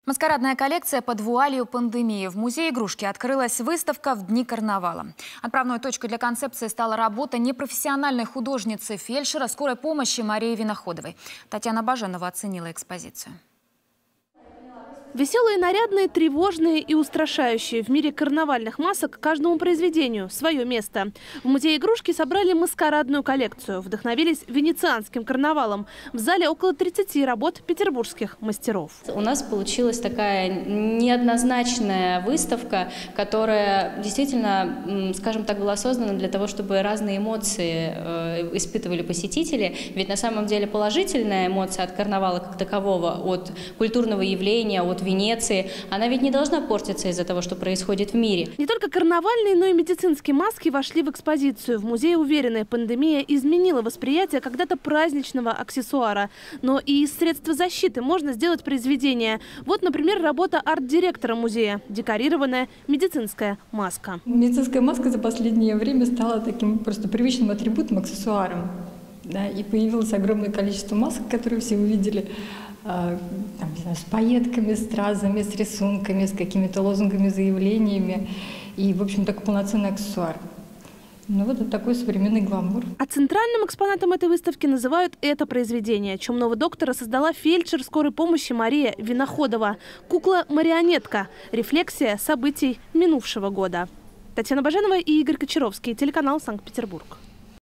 Маскарадная коллекция под вуалью пандемии. В музее игрушки открылась выставка в дни карнавала. Отправной точкой для концепции стала работа непрофессиональной художницы-фельдшера скорой помощи Марии Виноходовой. Татьяна Баженова оценила экспозицию. Веселые, нарядные, тревожные и устрашающие. В мире карнавальных масок каждому произведению свое место. В музее игрушки собрали маскарадную коллекцию. Вдохновились венецианским карнавалом. В зале около 30 работ петербургских мастеров. У нас получилась такая неоднозначная выставка, которая действительно, скажем так, была создана для того, чтобы разные эмоции испытывали посетители. Ведь на самом деле положительная эмоция от карнавала как такового, от культурного явления, от Венеции, она ведь не должна портиться из-за того, что происходит в мире. Не только карнавальные, но и медицинские маски вошли в экспозицию. В музее уверены, пандемия изменила восприятие когда-то праздничного аксессуара. Но и из средств защиты можно сделать произведение. Вот, например, работа арт-директора музея – декорированная медицинская маска. Медицинская маска за последнее время стала таким просто привычным атрибутом, аксессуаром. Да, и появилось огромное количество масок, которые все увидели. Там, не знаю, с пайетками, стразами, с рисунками, с какими-то лозунгами, заявлениями. И, в общем, такой полноценный аксессуар. Ну вот это такой современный гламур. А центральным экспонатом этой выставки называют это произведение. Чумного доктора создала фельдшер скорой помощи Мария Виноходова. Кукла-марионетка. Рефлексия событий минувшего года. Татьяна Баженова и Игорь Кочаровский. Телеканал Санкт-Петербург.